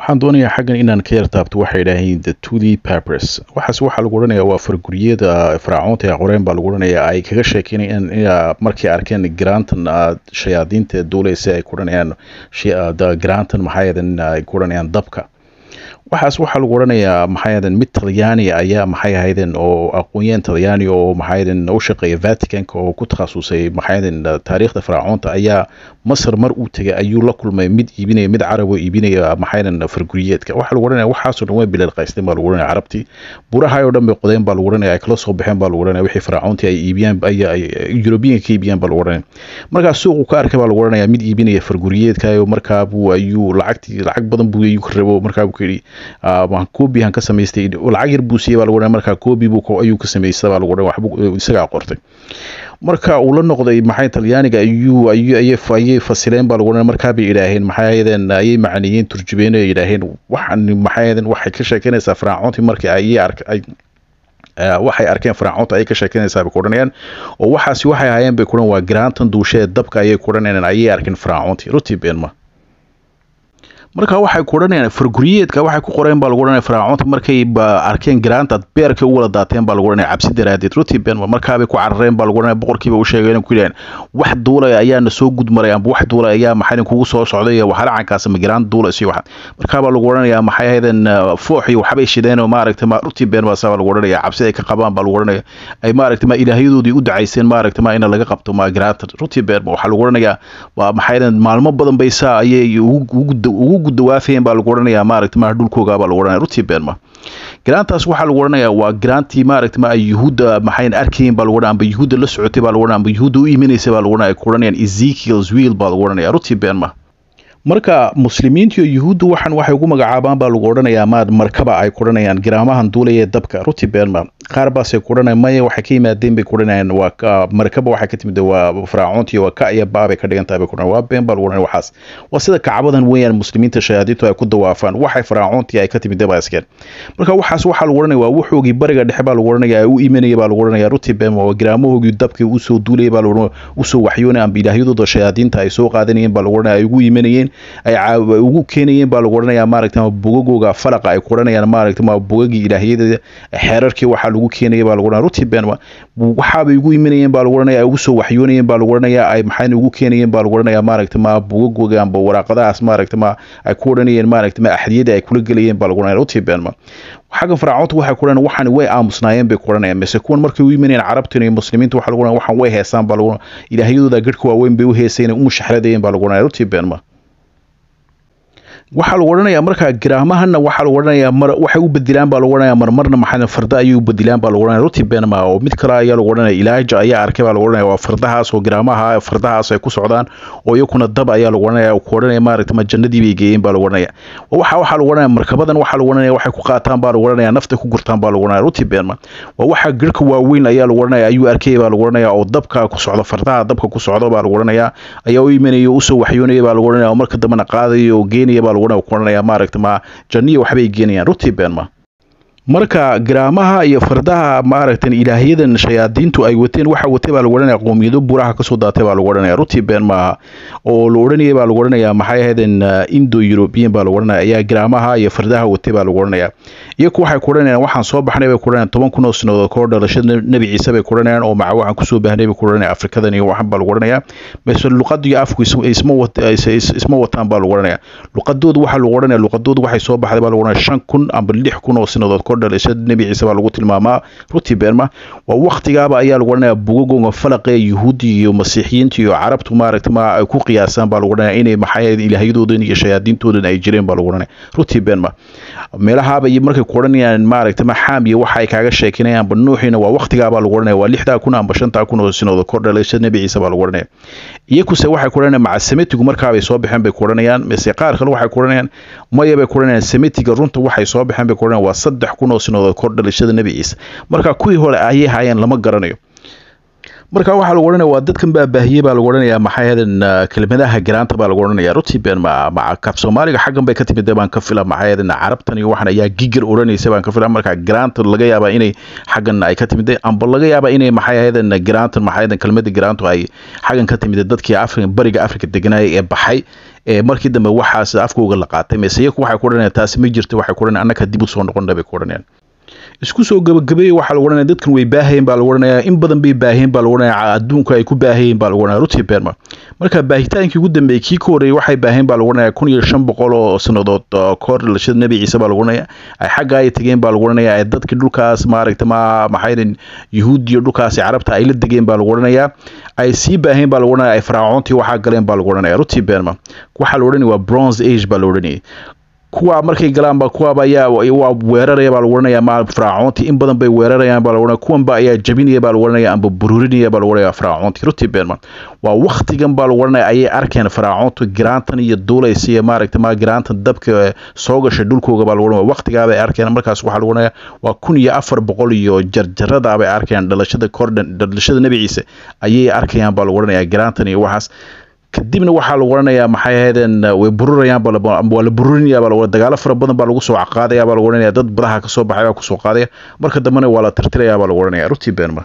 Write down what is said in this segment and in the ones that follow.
waxaan doonayaa xaggan inaan ka yartaabto waxay idhaahiin the Tulip Papers. waxaas waxaa lagu odhanayaa waa farguriyada fircoonta ee qoreen baa lagu odhanayaa ay kaga sheekeynayaan markay arkeen grantan shayaadiinta duuleysa ay ku odhanayaan grantan maxaayadan ay ku odhanayaan dabka. waxaas waxaa lagu odhanayaa maxaayadan mid talyaani ayaa maxay ahaydeen oo aqoon-yahan talyaani oo maxaayadan u shaqeeya Vaticanka oo ku takhasusay maxaayadan taariikhda fircoonta ayaa Masar mar uu tagay ayuu la kulmay mid iibinaya mid carab oo iibinaya maxaayadan farguriyeedka. waxaa lagu odhanayaa waxaasoo dhan way bilal qaysteen baa lagu odhanayaa carabtii buraha oo dhan bay qodeen baa lagu odhanayaa ay kala soo baxeen baa lagu odhanayaa wixii fircoontii ay iibiyaan ay European ka iibiyaan baa lagu odhanayaa. markaa suuqu ka arkay baa lagu odhanayaa mid iibinaya farguriyeedka oo markaa ayuu lacag badan buu ayuu ka rabo markaa uu yiri koobi han ka samaystay lacag yar buu siiyay baa lagu odhanayaa markaa koobi buu ayuu ka samaystay baa lagu odhanayaa waxbuu isaga qortay. marka uu la noqday maxay talyaaniga ayay fasileen baa lagu odhanayaa markaa bay yidhaaheen maxaayadan ayay macniyiin turjubeen ay yidhaaheen waxaan maxaayadan waxay ka sheekeynaysaa fircoontii markii waxay arkeen fircoonta ay ka sheekeynaysaa bay ku odhanayaan oo waxaasi waxay ahaayeen bay ku odhan waa grantan duushee dabka ayay ku odhanayaan ayay arkeen fircoontii runtii beenma. marka waxay ku odhanayaan farguriyeedka waxay ku qoreen baa lagu odhanayaa fircoonta markay arkeen garaanta beerka u wada daateen baa lagu odhanayaa cabsi daraadeed runtii been markaa bay ku carareen baa lagu odhanayaa boqorkiiba u sheegeen ku yiraahdeen wax duulay ayaana soo gudmaray ama wax duulay ayaa maxay kugu soo socday waxaracankaas ma garaan duulay si wax markaa baa lagu odhanayaa maxay ahaydeen fooxi waxbay shideen oo maaragtay ma runtii been baa lagu odhanayaa cabsi ay ka qabaan baa lagu odhanayaa ay maaragtay ma ilaahiyadoodii u dacayseen maaragtay ma in laga qabto ma garaanta runtii been waxa lagu odhanayaa waa maxay ahaydeen maalmo badan bay saa ayay ugu gudawaafeen baa lagu odhanayaa maaragtay ma dhulkooga baa lagu odhanayaa runtii been ma garaantaas waxaa lagu odhanayaa waa garaantii maaragtay ma ay yuhuudda maxayn arkeen baa lagu odhanayaa amba yuhuudda la socotay baa lagu odhanayaa amba yuhuudda u iimanaysa baa lagu odhanayaa ku odhanayaan Ezekiel's wheel baa lagu odhanayaa runtii been ma. marka muslimiinta iyo yuhuuddu waxay ugu magacaabaan baa lagu odhanayaa markaba ay ku odhanayaan garaamahan duulaya dabka runtii been ma. qaar baasay ku odhanayaan maya waxay ka yimaadeen bay ku odhanayaan waa markaba waxay ka timid waa fircoontii waa ka iyo baabay ka dhigan tahay bay ku odhanayaan waa been baa lagu odhanaya waxaas waa sida kacbadan weeyaan muslimiinta shayaadiintu ay ku dawaafaan waxay fircoontii ay ka timid baa iskeen. marka waxaas waxaa lagu odhanayaa waa wuxuugii bariga dhexe baa lagu odhanayaa u iimanaya baa lagu odhanayaa runtii been waa garaamahoogii dabkii u soo duulaya baa lagu usoo waxyoonay amba ilaahyadooda shayaadiinta ay soo qaadanayeen baa lagu odhanayaa ay ugu iimanayeen ay ugu keenayeen baa lagu odhanayaa maaragtay bogagooga falaqa ay ku odhanayaan maaragtay ma bogagii ilaahiyada xeerarkii waxaa lagu keenayay baa lagu odhanayaa runtii been waxaabay ugu imanayeen baa lagu odhanayaa ay ugu soo waxyoonayeen baa lagu odhanayaa ay maxayna ugu keenayeen baa lagu odhanayaa maaragtay ma bogagooga amba waraaqadahaas maaragtay ma ay ku odhanayeen maaragtay ma axdiyada ay kula gelayeen baa lagu odhanayaa runtii been xagga fircoonta waxay ku odhanayaan waxaan way aamusnaayeen bay ku odhanayaan mise kuwan markay u imanayeen carabtan iyo muslimiinta waxaa lagu odhanayaa waxaan way heesaan baa lagu ilaahiyadooda gadhka waaweyn bay u heesayeen u mushahradayeen baa lagu odhanayaa runtii been waxaa lagu odhanayaa markaa garaamahana waxaa lagu odhanayaa waxay u bedilaan baa lagu odhanayaa marmarna maxay farda ayay u bedilaan baa lagu odhanayaa runtii been ma oo mid kale ayaa lagu odhanayaa Elijah ayaa arkay baa lagu odhanayaa waa fardahaas oo garaamaha fardahaas ay ku socdaan oo iyakuna dab ayaa lagu odhanayaa ku odhanayaa maaragtay ma jannadii bay geeyeen baa lagu odhanayaa waxaa lagu odhanayaa markabadan waxaa lagu odhanayaa waxay ku qaataan baa lagu odhanayaa nafta ku gurtaan baa lagu odhanayaa runtii been ma waa waxa girka waaweyn ayaa lagu odhanayaa ayuu arkay baa lagu odhanayaa oo dabka ku socdo fardaha dabka ku socdo baa lagu odhanayaa ayaa u iimanaya u soo waxyoonaya baa lagu odhanayaa marka dambana qaadayo oo geenaya baa lagu odhanayaa maaragtay ma janniyo waxbay geenayaan runtii been ma. marka garaamaha iyo fardaha maaragtay ilaahiyadan shayaadiintu ay wateen waxa watay baa lagu odhanayaa qoomiyado buraha ka soo daatay baa lagu odhanayaa runtii been ma oo la odhanayay baa lagu odhanayaa maxay ahaydeen Indo-European baa lagu odhanayaa ayaa garaamaha iyo fardaha watay baa lagu odhanayaa iyagu waxay ku odhanayaan waxaan soo baxnay bay ku odhanayaan 10,000 oo sanadood ka hor dhalashada Nabi Ciise bay ku odhanayaan oo maca waxaan ku soo baahnay bay ku odhanayaan Afrikadan iyo waxan baa lagu odhanayaa mise luqadii afku isma wataan baa lagu odhanayaa luqadoodu waxa lagu odhanayaa luqadoodu waxay soo baxday baa lagu odhanayaa 5,000 amba 6,000 oo sanadood dhalashada Nabi Ciise baa lagu tilmaamaa runtii been ma waa waqtigaaba ayaa lagu odhanayaa bogagooga falaqee yuhuudi iyo masiixiyiinta iyo carabtu maaragtay ma ay ku qiyaasaan baa lagu odhanayaa inay maxay ilaahiyadoodan iyo shayaadiintoodan ay jireen baa lagu odhanayaa runtii been ma meelahaaba iyo markay ku odhanayaan maaragtay ma xaam iyo waxa ay kaaga sheekinayaan ba nuuxina waa waqtigaaba lagu odhanayaa waa 6,000 amba 5,000 oo sanadood ka hor dhalashada Nabi Ciise baa lagu odhanayaa iyakuse waxay ku odhanayaan maca semitigu markaa bay soo baxeen bay ku odhanayaan mise qaar kale waxay ku odhanayaan maya bay ku odhanayaan semitiga runta waxay soo baxeen bay ku odhanayaan waa 3,000 oo sanadood ka hor dhalashada Nabi Ciise marka kuwii hore ayay hayeen lama garanayo. marka waxa lagu oranayaa waa dadkan baa baahiyay baa lagu oranayaa maxay ahaydeen kelmadaha garaanta baa lagu oranayaa runtii been ma kaf Soomaaliga xagan bay ka timid baan ka filaa maxay ahaydeen carabtan iyo waxan ayaa gigar oranaysa baan ka filaa marka garaanta laga yaabaa inay xagan ay ka timid amba laga yaabaa inay maxay ahaydeen garaanta maxay ahaydeen kelmadda garaantu ay xagan ka timid dadkii Afrika bariga Afrika deganay ee baxay markii dambe waxaas afkooga la qaatay meesayku waxay ku oranayaan taasi ma jirto waxay ku oranayaan annaka dib u soo noqon bay ku oranayaan isku soo gabagabeeyay waxa lagu oranayay dadkan way baahayeen baa lagu oranayaa in badan bay baahayeen baa lagu oranayaa adduunka ay ku baahayeen baa lagu oranayaa Ruti Berma marka baahitaankii ugu dambeeyay kii koorey waxay baahayeen baa lagu oranayaa 1500 oo sanadood koor dhalashada Nabi Ciise baa lagu oranayaa ay xagga ay tageen baa lagu oranayaa ay dadkii dhulkaas maxay Yahuudiyo dhulkaas Carabta ay la degeen baa lagu oranayaa ay sii baahayeen baa lagu oranayaa ay Fircoontii waxa galeen baa lagu oranayaa Ruti Berma waxa la oranayaa waa Bronze Age baa la oranayaa kuwa markay galaan ba kuwa ayaa waa weeraraya baa lagu oranayaa ma Fircoontii in badan bay weerarayaan baa lagu oranayaa kuwan ba ayaa jabinaya baa lagu oranayaa amba bururinaya baa lagu oranayaa Fircoontii Ruti Berma waa waqtigan baa lagu oranayaa ay arkeen Fircoontu giraantan iyo duulaysiya ma giraantan dabka soo gashay dhulkooga baa lagu oranayaa waqtiga ay arkeen markaas waxa lagu oranayaa waa 1400 iyo jarjarada ay arkeen dhalashada Kordhan dhalashada Nabi Ciise ayay arkayaan baa lagu oranayaa giraantan iyo waxaas kadibna waxa lagu oranayaa maxay ahaydeen way bururayaan wala bururinayaa baa dagaalo fara badan baa lagu soo caqaadaya baa lagu oranayaa dad badaha ka soo baxay baa ku soo qaadaya marka dambana waa la tirtirayaa baa lagu oranayaa Ruti Berma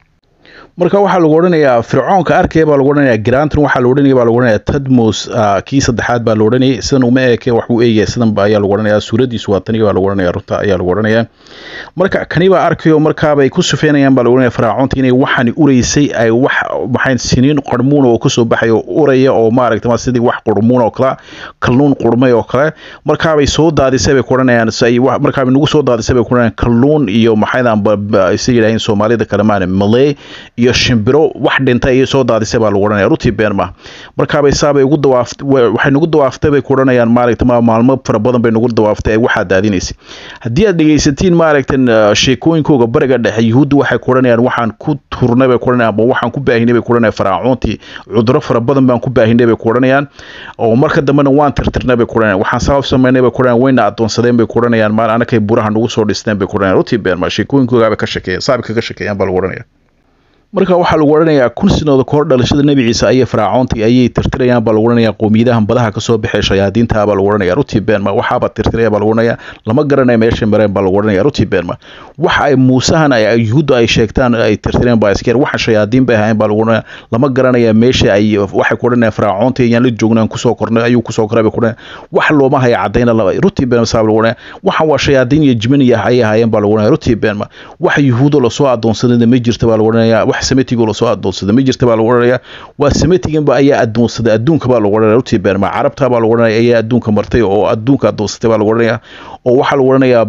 marka waxa lagu oranayaa Fircoonka arkay baa lagu oranayaa giraantan waxa lagu oranayaa baa lagu oranayaa Tadmos kii saddexaad baa lagu oranayaa sidan uma eekay wax uu eegay sidan baa ayaa lagu oranayaa suuradiisu waa tani baa lagu oranayaa runta ayaa lagu oranayaa marka kani baa arkayo marka bay ku sufeenayaan baa lagu oranayaa Fircoonta inay waxani ureysay ay wax maxay siniin qarmuun oo ku soo baxay oo uraya oo ma sidii wax qarmuun oo kala kalluun qurmay oo kale marka bay soo daadisay bay ku oranayaan say marka bay nagu soo daadisay bay ku oranayaan kalluun iyo maxaydan ay yiraahdeen Soomaalida kala Malay iyo shimbiro wax dhintay ay soo daadisay baa lagu oranayaa Ruti Berma marka bay saabay ugu dawaaftay waxay nagu dawaaftay bay ku oranayaan maalmo fara badan bay nagu dawaaftay waxa daadinaysay hadii aad dhageysatiin sheekooyinkooga bariga dhexe Yahuud waxay ku oranayaan waxaan ku turnay bay ku oranayaan waxaan ku baahinay bay ku oranayaan Fircoontii cuduro fara badan baan ku baahinay bay ku oranayaan oo marka dambena waan tirtirnay bay ku oranayaan waxaan sabab sameynay bay ku oranayaan wayna adoonsadeen bay ku oranayaan maal anakay buraha nagu soo dhisteen bay ku oranayaan Ruti Berma sheekooyinkooga ka shaqeeyay saabka ka shaqeeyaan baa lagu oranayaa marka waxa lagu oranayaa kun sanadood koor dhalashada Nabi Ciise ay Fircoontii ayay tirtirayaan baa lagu oranayaa qoomiyadahan badaha ka soo baxay shayaadiinta baa lagu oranayaa Ruti Berma waxa ba tirtiraya baa lagu oranayaa lama garanayo meesha mareen baa lagu oranayaa Ruti Berma waxa ay Muusahan ay Yahuud ay sheegtaan ay tirtireen baa iskir waxa shayaadiin bay ahayn baa lagu oranayaa lama garanayo meesha ay waxa ku oranayaa Fircoontii ayaan la joognaan ku soo kornay ayuu ku soo koray ku oranayaa wax looma hay cadeyna laba Ruti Berma saab lagu oranayaa waxa waa shayaadiin iyo jimaniya ay ahaayeen baa lagu oranayaa Ruti Berma waxa Yahuud la soo adoonsaday ma jirto baa lagu oranayaa sametiga la soo adoonsada ma jirta baa lagu oranayaa waa sametigan ba ayaa adoonsada adduunka baa lagu oranayaa Ruti Berma Carabta baa lagu oranayaa ayaa adduunka martay oo adduunka adoonsatay baa lagu oranayaa oo waxa lagu oranayaa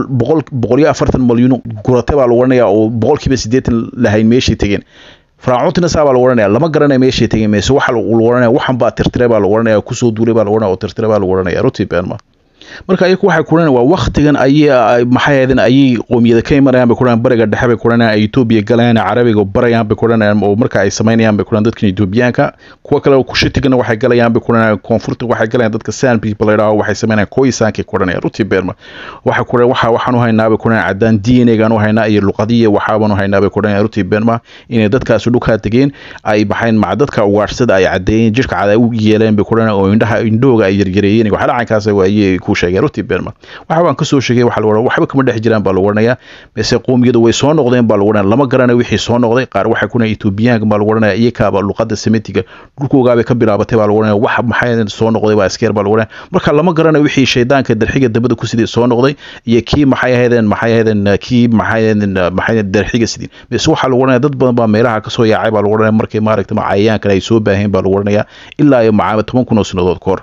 140 milyan gurate baa lagu oranayaa oo 80% lahayn meeshii tageen Fircoontina saaba lagu oranayaa lama garanayo meeshii tageen meesha waxa lagu oranayaa waxan baa tirtiray baa lagu oranayaa ku soo duulay baa lagu oranayaa oo tirtiray baa lagu oranayaa Ruti Berma marka ay ku waxay ku oranayaa waa waqtigan ay maxay ahaydeen ay qoomiyada ka imanayaan bay ku oranayaa bariga dhexe bay ku oranayaa Ethiopia galayaan Carabiga barayaan bay ku oranayaa oo marka ay sameynayaan bay ku oranayaa dadka Ethiopiaanka kuwa kale oo ku shitigana waxay galayaan bay ku oranayaa koonfurta waxay galayaan dadka San people leeyahay waxay sameynayaan Khoisaanka ku oranayaa Ruti Berma waxa ku oranayaa waxaan u haynaa bay ku oranayaa cadaan DNA gaan u haynaa iyo luqadiye waxaan u haynaa bay ku oranayaa Ruti Berma inay dadkaas dhulka tageen ay baxeen ma dadka ugaarshada ay cadeeyeen jirka caday u yeeleen bay ku oranayaa oo indhooga ay yaryareeyeen waxa dhacankaas ay ku Ruti Berma waxa waan ka soo sheegay waxa lagu waxba kama dhex jiraan baa lagu oranayaa meesha qoomiyadu way soo noqdeen baa lagu oranayaa lama garanayo wixii soo noqday qaar waxa kuna Ethiopiaanka baa lagu oranayaa iyakaaba luqadda Semitiga dhulkooga bay ka bilaabatay baa lagu oranayaa wax maxay soo noqday baa iskeer baa lagu oranayaa marka lama garanayo wixii shaydaanka darxiga dabada ku sidii soo noqday iyo kii maxay ahaydeen kii maxay darxiga sidii meesha waxa lagu oranayaa dad badan baa meelaha ka soo yaacay baa lagu oranayaa markay maaragtay cayayaanka ay soo baaheen baa lagu oranayaa ilaa iyo macaamad 10,000 sanadood koor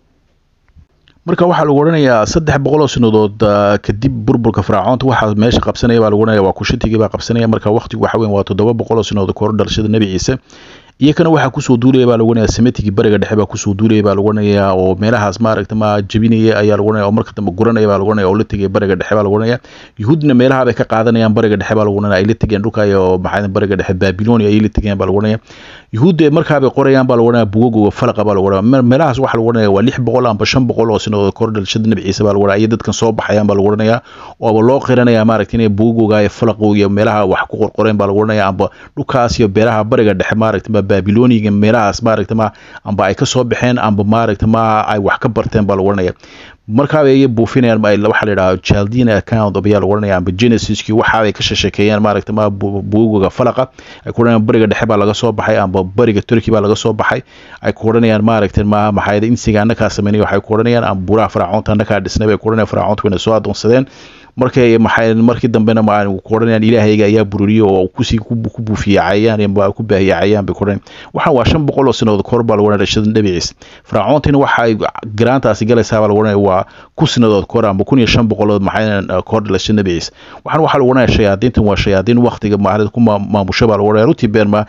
marka waxa lagu oranayaa 300 sanadood kadib burburka Fircoonta waxa meesha qabsanaya baa lagu oranayaa waa ku shitigii baa qabsanaya marka waqtigu waxa weyn waa 700 sanadood koor dhalashada Nabi Ciise iyakana waxa ku soo duulay baa lagu oranayaa Semitigi bariga dhexe baa ku soo duulay baa lagu oranayaa oo meelahaas maaragtay ma jabinaya ayaa lagu oranayaa oo marka dambe guranaya baa lagu oranayaa oo la tagay bariga dhexe baa lagu oranayaa Yahuudna meelaha bay ka qaadanayaan bariga dhexe baa lagu oranayaa ay la tageen dhulka iyo maxay bariga dhexe Babilonia ay la tageen baa lagu oranayaa Yahuud marka bay qorayaan baa lagu oranayaa buugaga falaqa baa lagu oranayaa meelahaas waxa lagu oranayaa waa 600 amba 500 oo sanadood koor dhalashada Nabi Ciise baa lagu oranayaa dadkan soo baxayaan baa lagu oranayaa oo loo qiranayaa maaragtay inay buugaga iyo falaqo iyo meelaha wax ku qorqoreen baa lagu oranayaa amba dhulkaas iyo beeraha bariga dhexe maaragtay Babilonia meelahaas maaragtay ma amba ay ka soo baxeen amba maaragtay ma ay wax ka barteen baa lagu oranayaa markaa ay buufinayaan waxa la yiraahdo Chaldean account oo lagu oranaya amba Genesis-kii waxa ay ka sheekeeyaan maaragtay ma buugaga falaqa ay ku oranayaan bariga dhexe baa laga soo baxay amba bariga Turkey baa laga soo baxay ay ku oranayaan maaragtay ma maxay insigaana ka sameeyay waxay ku oranayaan amba buraha Fircoonta ka dhisnay bay ku oranayaan Fircoonta inay soo adoonsadeen markii dambena ma aan ku oranayaan Ilaahayga ayaa bururiyo oo ku buufiyayaan iyo ku baahiyayaan bay ku oranayaan waxa waa 500 sano kor baa lagu oranayay shadin dhabicis Fircoontina waxa ay garaantaasi galaysaa baa lagu oranayay waa ku sanadood kor amba 1500 maxay kor la shadin dhabicis waxaan waxa lagu oranayay shayaadiintan waa shayaadiin waqtiga maalinta ku maamusha baa lagu oranayay ruti beerma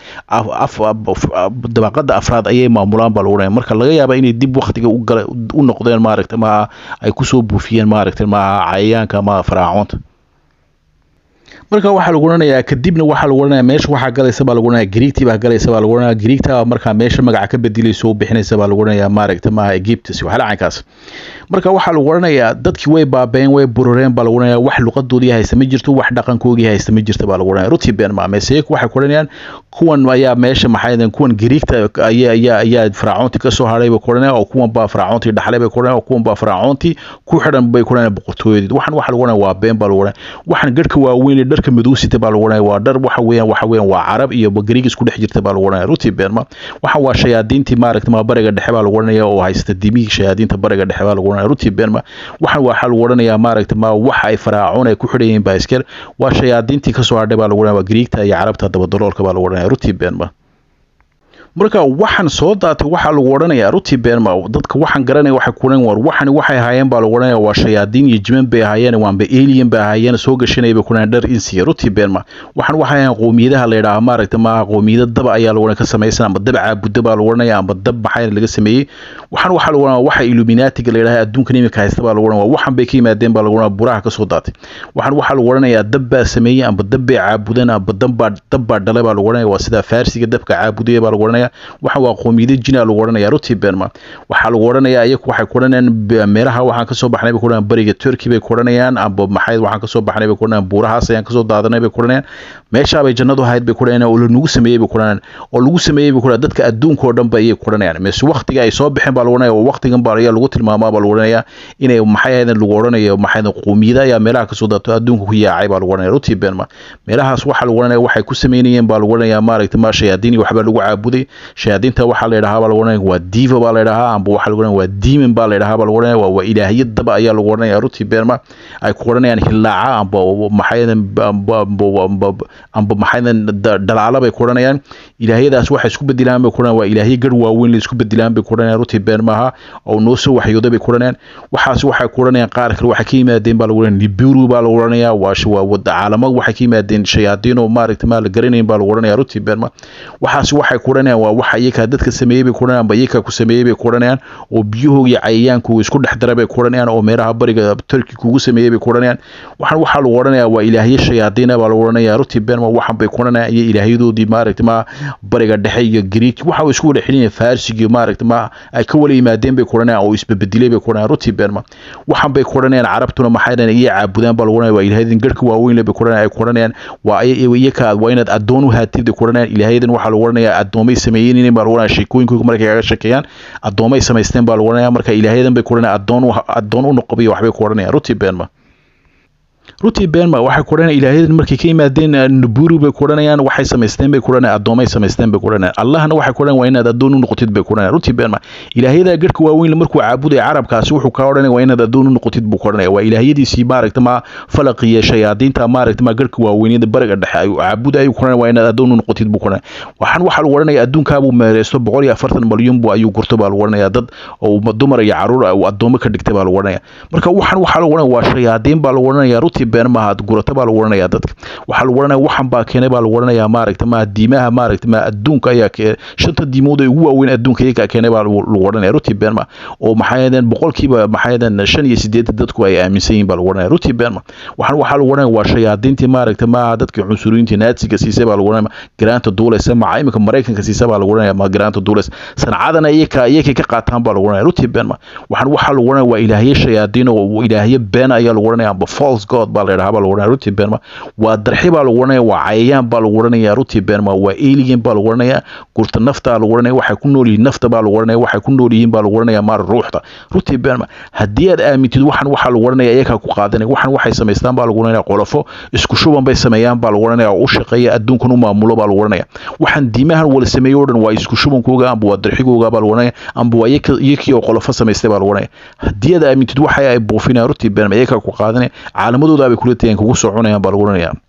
dabaqada afraad ayay maamulaan baa lagu oranayay marka laga yaabo inay dib waqtiga u noqdeen maaragtay ma ay ku soo buufiyeen maaragtay ma cayaanka ma Fircoonta marka waxa lagu oranayaa kadibna waxa lagu oranayaa meesha waxa galaysa baa lagu oranayaa Greek baa galaysa baa lagu oranayaa Greek marka meesha magaca ka bedelayso bixinaysa baa lagu oranayaa maaragtay ma Egypt si waxa lacankaas marka waxa lagu oranayaa dadkii way baabeen way burureen baa lagu oranayaa wax luqadoodii haysta ma jirto wax dhaqankoodii haysta ma jirto baa lagu oranayaa ruti been ma meesheek waxa ku oranayaan kuwan ayaa meesha maxaydan kuwan Greek ayaa Fircoonta ka soo haray baa ku oranayaa oo kuwan baa Fircoonta dhaxlay baa ku oranayaa oo kuwan baa Fircoonta ku xidhan bay ku oranayaa boqortooyadii waxan waxa lagu oranayaa waa been baa lagu oranayaa waxan garka waa weyn dharka madoosita baa lagu oranayaa waa dhar waxa weeyaan waa Arab iyo Greek isku dhex jirta baa lagu oranayaa ruti been ma waxa waa shayaadiintii maaragtay ma bariga dhexe baa lagu oranayaa oo haysta dimiga shayaadiinta bariga dhexe baa lagu oranayaa ruti been ma waxan waxa lagu oranayaa maaragtay ma waxa ay Fircoon ay ku xidhayeen baaskar waa shayaadiintii ka soo hadhay baa lagu oranayaa Greekta iyo Carabta daba daloolka baa lagu oranayaa ruti been ma marka waxan soo daatay waxa lagu oranayaa ruti been ma dadka waxan garanay waxa ku oran war waxay haayeen baa lagu oranayaa waa shayaadiin iyo jiman bay haayeen waanba alien bay haayeen soo gashanay bay ku oran dhar insi ruti been ma waxan waxay qoomiyadaha la yiraahdo maaragtay ma qoomiyada dab ayaa lagu oran ka sameeysan ama dab caabudda baa lagu oranayaa ama dab maxay laga sameeyay waxan waxa lagu oranayaa waxa Illuminati la yiraahdo adduunka nimika haysta baa lagu oranayaa waxan bay ka yimaadeen baa lagu oranayaa buraha ka soo daatay waxan waxa lagu oranayaa dab baa sameeyay ama dab bay caabudeen ama dab baa dhalay baa lagu oranayaa waa sida Farsiga dabka caabudaya baa lagu oranayaa waxa waa qoomiyada jina lagu oranayaa ruti been ma waxa lagu oranayaa iyagu waxay ku oranayaan meelaha waxaan ka soo baxnay bay ku oranayaan bariga Turkey bay ku oranayaan amba maxay waxaan ka soo baxnay bay ku oranayaan buurahaas ayaan ka soo daadanay bay ku oranayaan meesha bay jannadu hayd bay ku oranayaan oo lagu sameeyay bay ku oranayaan oo lagu sameeyay bay ku oranayaan dadka adduunka oo dhan bay ku oranayaan mees waqtiga ay soo bixin baa lagu oranayaa waqtigan baa lagu tilmaamaa baa lagu oranayaa inay maxay ahayn lagu oranayo maxay qoomiyada ayaa meelaha ka soo daato adduunka ku yaacay baa lagu oranayaa ruti been ma meelahaas waxa lagu oranayaa waxay ku sameeyeen baa lagu oranayaa maaragtay ma shayaadiin waxba lagu caabuday shayaadiinta waxa la yiraahdaa baa lagu oranayaa waa diva baa la yiraahdaa amba waxa lagu oranayaa waa demon baa la yiraahdaa baa lagu oranayaa waa ilaahiyad daba ayaa lagu oranayaa ruti been ma ay ku oranayaan hilaaca amba maxay dalaala bay ku oranayaan ilaahiyadaas waxa isku bedelaan bay ku oranayaan waa ilaahiy gar waaweyn la isku bedelaan bay ku oranayaan ruti been maaha oo noo soo waxyooda bay ku oranayaan waxaas waxa ku oranayaan qaar kale waxa ka yimaadeen baa lagu oranayaa Nibiru baa lagu oranayaa waa wada caalamad waxa ka yimaadeen shayaadiin oo maaragtay ma la garanayn baa lagu oranayaa ruti been ma waxaas waxa ku oranayaan waa waxa iyaga dadka sameeyay bay ku oranayaan bayaka ku sameeyay bay ku oranayaan oo biyuhu iyo cayayaanku isku dhex daray bay ku oranayaan oo meeraha bariga Turkey kugu sameeyay bay ku oranayaan waxan waxa lagu oranayaa waa ilaahiy shayaadiin baa lagu oranayaa ruti been ma waxan bay ku oranayaan iyo ilaahiyadoodii maaragtay ma bariga dhexe iyo Greek waxa isku wada xilin Farsiga maaragtay ma ay ka wala yimaadeen bay ku oranayaan oo isbeddelay bay ku oranayaan ruti been ma waxan bay ku oranayaan Carabtuna maxay iyo caabudaan baa lagu oranayaa waa ilaahiyadin garka waaweyn bay ku oranayaan ay ku oranayaan waa iyaga waa inaad adoon u haatid ku oranayaan ilaahiyadan waxa lagu oranayaa adoomay sameeyeen inay baa lagu oranayaa sheekooyinkooda markay kaga shaqeeyaan adoomay sameysteen baa lagu oranayaa marka ilaahiyadan bay ku oranayaan adoon u noqobiyo waxbay ku oranayaan ruti been ma ruti been ma waxa ku oranayaan ilaahiyadan markay ka yimaadeen Nibiru bay ku oranayaan waxay sameysteen bay ku oranayaan adoomay sameysteen bay ku oranayaan Allahna waxa ku oranayaan waa inaad adoon u noqotid bay ku oranayaan ruti been ma ilaahiyada garka waaweyn markuu caabuday carabkaasi wuxuu ka oranayay waa inaad adoon u noqotid buu ku oranayay waa ilaahiyadiisii maaragtay ma falaqiya shayaadiinta maaragtay ma garka waaweynida bariga dhexe ay caabuday ku oranayaan waa inaad adoon u noqotid buu ku oranayay waxan waxa lagu oranayaa adduunka buu meereysto 140 milyan buu ayuu gurto baa lagu oranayaa dad oo dumar iyo caruur oo adoomo ka dhigtay baa lagu oranayaa marka waxan waxa lagu oranayaa waa shayaadiin baa lagu oranayaa ruti been ma had gurata baa lagu oranayaa dadka waxa lagu oranayaa waxan baa keenay baa lagu oranayaa maaragtay ma diimaha maaragtay ma adduunka ayaa shanta diimood ee ugu waaweyn adduunka iyaga keenay baa lagu oranayaa ruti been ma oo maxaydan boqolkiiba maxaydan 5 dadku ay aaminsan yihiin baa lagu oranayaa ruti been ma waxan waxa lagu oranayaa waa shayaadiintii maaragtay ma dadka cunsuriyiinta Naziga siisay baa lagu oranayaa garaanta duulaysa macaamilka Mareykanka siisay baa lagu oranayaa ma garaanta duulaysa sanacadana iyaga ka qaataan baa lagu oranayaa ruti been ma waxan waxa lagu oranayaa waa ilaahiy shayaadiin oo ilaahiy been ayaa lagu oranayaa amba false god baa la yiraahdaa lagu oranaya runtii beenma waa darxi baa lagu oranaya waa cayayaan baa lagu oranaya runtii beenma waa alien baa lagu oranaya gurta nafta lagu oranaya waxay ku nool yihiin nafta baa lagu oranaya waxay ku nool yihiin baa lagu oranaya maar ruuxda runtii beenma haddii aad aamintid waxan waxa lagu oranaya iyaga ku qaadanay waxan waxay sameystaan baa lagu oranaya qolofo isku shuban bay sameeyaan baa lagu oranaya oo u shaqeeya adduunkan u maamulo baa lagu oranaya waxan diimahan wala sameeyo oo dhan waa isku shubankooga amba waa darxigooga baa lagu oranaya amba waa iyakii oo qolofo sameystay baa lagu oranaya haddii aad aamintid waxa ay buufinayaan runtii beenma iyaga ku qaadanay caalamadooda bay kula tageen kugu soo cunayaan baa lagu oranaya